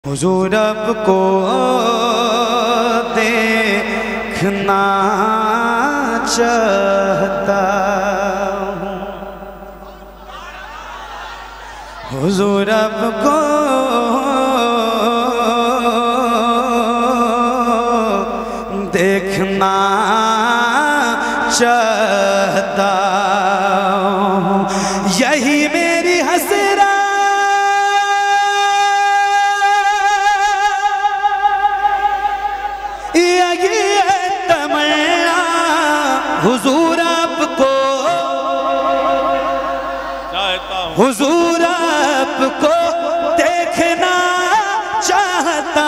حضور اب کو دیکھنا چاہتا ہوں، حضور اب کو دیکھنا چاہتا ہوں، یہی میری حسرت حضور آپ کو حضور آپ کو دیکھنا چاہتا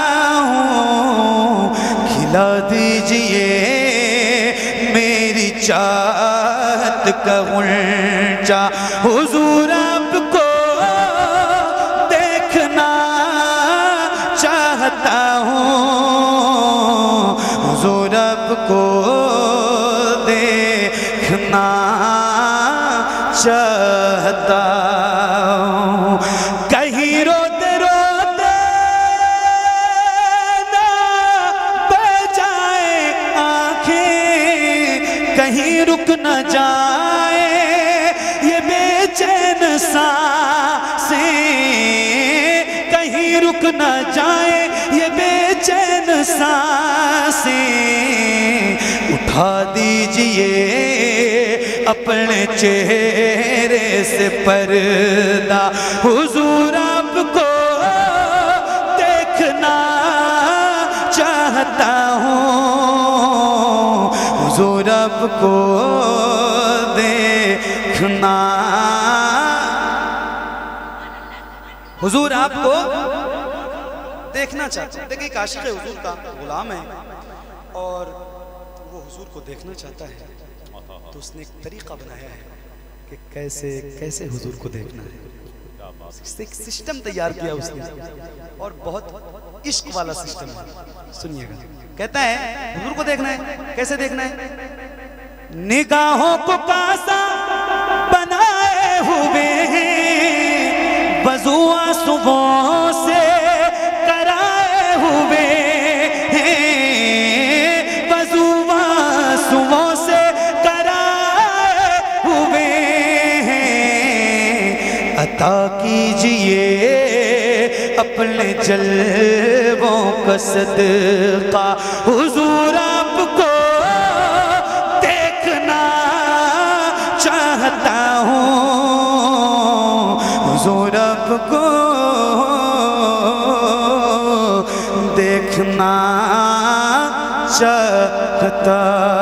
ہوں، کھلا دیجئے میری چاہت کا غنچہ، حضور آپ کو دیکھنا چاہتا ہوں، حضور آپ کو دیکھنا چاہتا ہوں، کہیں روتے روتے نہ بہ جائے آنکھیں، کہیں رک نہ جائے یہ بے چین سانسیں، کہیں رک نہ جائے یہ بے چین سانسیں، اٹھا دیجئے اپنے چہرے سے پردہ، حضور آپ کو دیکھنا چاہتا ہوں، حضور آپ کو دیکھنا، حضور آپ کو دیکھنا چاہتا ہوں۔ دیکھیں ایک عاشق حضور کا غلام ہے اور وہ حضور کو دیکھنا چاہتا ہے، تو اس نے ایک طریقہ بنایا ہے کہ کیسے حضور کو دیکھنا ہے، ایک سسٹم تیار کیا اس نے اور بہت عشق والا سسٹم ہے، سنیے گا۔ کہتا ہے حضور کو دیکھنا ہے، کیسے دیکھنا ہے؟ نگاہوں کو کاسا بنائے ہوئے ہیں، وضو آنسوؤں سے کرائے ہوئے ہیں، وضو آنسوؤں سے عطا کیجئے اپنے جلووں کا صدقہ، حضور آپ کو دیکھنا چاہتا ہوں، حضور آپ کو دیکھنا چاہتا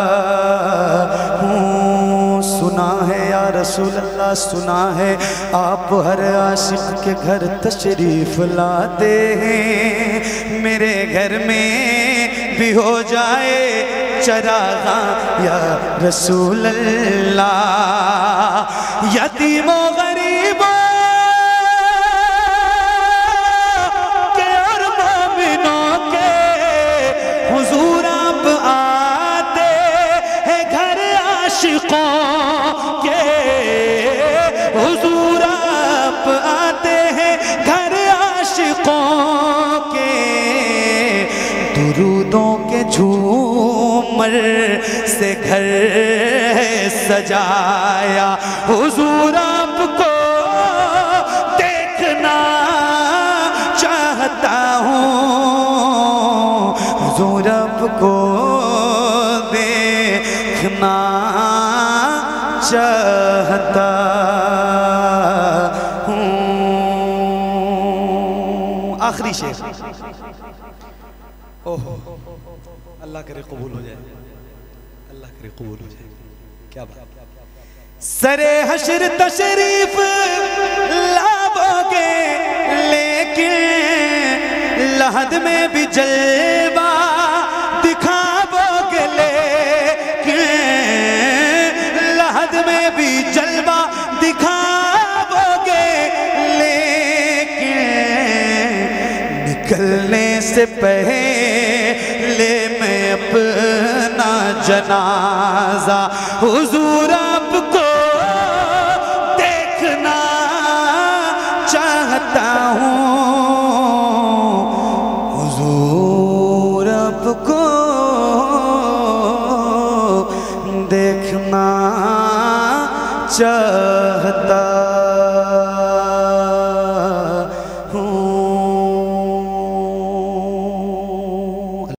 ہوں۔ سنا ہے یا رسول اللہ، سنا ہے آپ ہر عاشق کے گھر تشریف لاتے ہیں، میرے گھر میں بھی ہو جائے چراغاں یا رسول اللہ، یتیموں غریبوں کے اور مومنوں کے حضور آپ آتے ہیں گھر عاشقوں کے، حضور آپ آتے ہیں گھر عاشقوں کے، درودوں کے جھومر سے گھر سجایا، حضور آپ کو دیکھنا چاہتا ہوں، حضور آپ کو دیکھنا چاہتا ہوں۔ آخری شعر، اوہ اللہ کرے قبول ہو جائے، اللہ کرے قبول ہو جائے، کیا بات۔ سرے حشر تشریف لاؤ گے لیکن لحد میں بھی جلوہ دکھاؤ گے، لیکن لحد میں بھی جلوہ دکھاؤ گے، لیکن نکلنے سے پہلے میں اپنا جنازہ حضور آپ کو دیکھنا چاہتا ہوں دیکھنا چاہتا